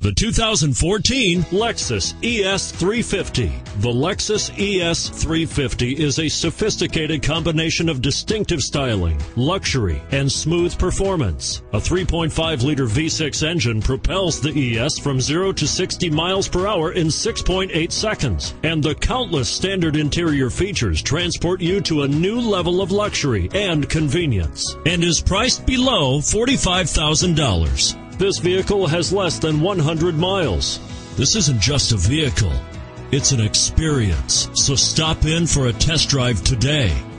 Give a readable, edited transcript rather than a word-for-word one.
The 2014 Lexus ES 350. The Lexus ES 350 is a sophisticated combination of distinctive styling, luxury, and smooth performance. A 3.5-liter V6 engine propels the ES from 0 to 60 miles per hour in 6.8 seconds. And the countless standard interior features transport you to a new level of luxury and convenience, and is priced below $45,000. This vehicle has less than 100 miles. This isn't just a vehicle, it's an experience. So stop in for a test drive today.